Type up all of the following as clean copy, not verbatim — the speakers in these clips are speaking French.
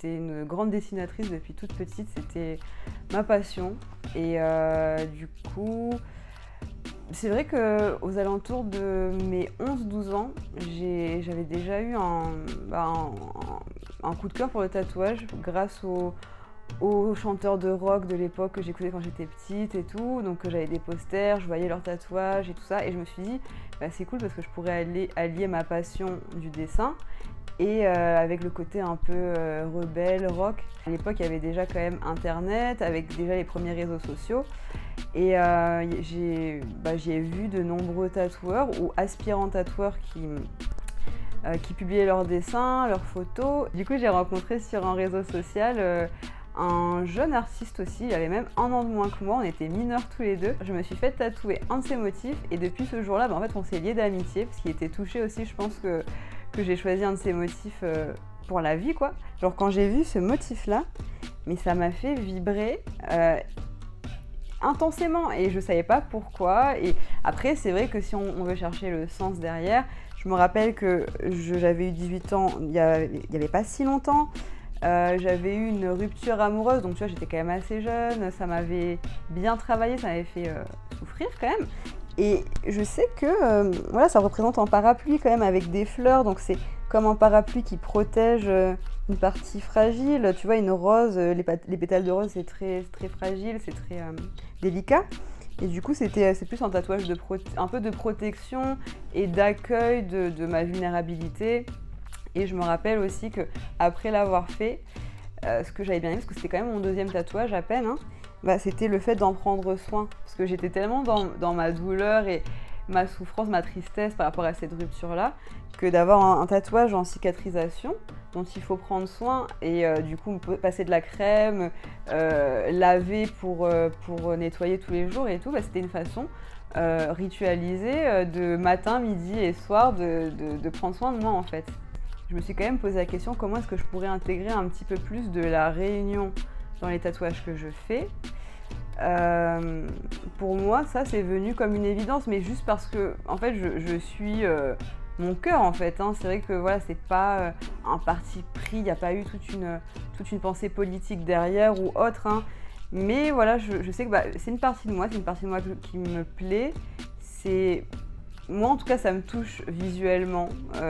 j'étais une grande dessinatrice depuis toute petite, c'était ma passion. Et du coup, c'est vrai qu'aux alentours de mes 11-12 ans, j'avais déjà eu un coup de cœur pour le tatouage grâce aux chanteurs de rock de l'époque que j'écoutais quand j'étais petite et tout. Donc j'avais des posters, je voyais leurs tatouages et tout ça. Et je me suis dit, bah, c'est cool parce que je pourrais allier ma passion du dessin et avec le côté un peu rebelle, rock. À l'époque, il y avait déjà quand même Internet, avec déjà les premiers réseaux sociaux. Et j'y ai vu de nombreux tatoueurs ou aspirants tatoueurs qui publiaient leurs dessins, leurs photos. Du coup, j'ai rencontré sur un réseau social un jeune artiste aussi, il avait même 1 an de moins que moi, on était mineurs tous les deux. Je me suis fait tatouer un de ses motifs et depuis ce jour-là, en fait, on s'est liés d'amitié parce qu'il était touché aussi, je pense que j'ai choisi un de ses motifs pour la vie, quoi. Genre quand j'ai vu ce motif-là, mais ça m'a fait vibrer intensément et je savais pas pourquoi. Et après, c'est vrai que si on veut chercher le sens derrière, je me rappelle que j'avais eu 18 ans il y avait pas si longtemps. J'avais eu une rupture amoureuse, donc tu vois, j'étais quand même assez jeune, ça m'avait bien travaillé, ça m'avait fait souffrir quand même. Et je sais que voilà, ça représente un parapluie quand même avec des fleurs, donc c'est comme un parapluie qui protège une partie fragile. Tu vois, une rose, les pétales de rose, c'est très, très fragile, c'est très délicat. Et du coup, c'est plus un tatouage un peu de protection et d'accueil de ma vulnérabilité. Et je me rappelle aussi qu'après l'avoir fait, ce que j'avais bien aimé, parce que c'était quand même mon 2e tatouage à peine, hein, bah, c'était le fait d'en prendre soin. Parce que j'étais tellement dans ma douleur et ma souffrance, ma tristesse par rapport à cette rupture-là, que d'avoir un tatouage en cicatrisation dont il faut prendre soin et du coup passer de la crème, laver pour nettoyer tous les jours et tout, bah, c'était une façon ritualisée de matin, midi et soir de prendre soin de moi en fait. Je me suis quand même posé la question comment est-ce que je pourrais intégrer un petit peu plus de la réunion dans les tatouages que je fais. Pour moi, ça c'est venu comme une évidence, mais juste parce que en fait, je suis mon cœur en fait. Hein. C'est vrai que voilà, c'est pas un parti pris, il n'y a pas eu toute une pensée politique derrière ou autre. Hein. Mais voilà, je sais que bah, c'est une partie de moi, qui me plaît. Moi en tout cas, ça me touche visuellement.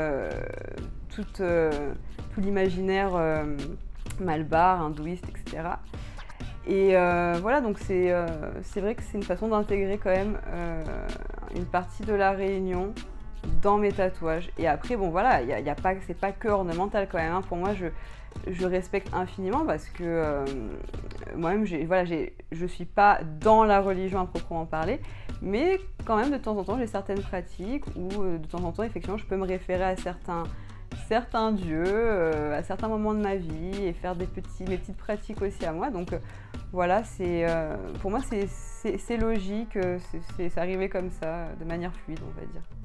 Tout l'imaginaire malbar, hindouiste, etc. Et voilà, donc c'est vrai que c'est une façon d'intégrer quand même une partie de la Réunion dans mes tatouages. Et après, bon voilà, c'est pas que ornemental quand même. Hein. Pour moi, je respecte infiniment parce que moi-même, je suis pas dans la religion à proprement parler, mais quand même de temps en temps, j'ai certaines pratiques où de temps en temps, effectivement, je peux me référer à certains dieux à certains moments de ma vie et faire mes petites pratiques aussi à moi. Donc voilà, pour moi c'est logique, c'est arrivé comme ça, de manière fluide on va dire.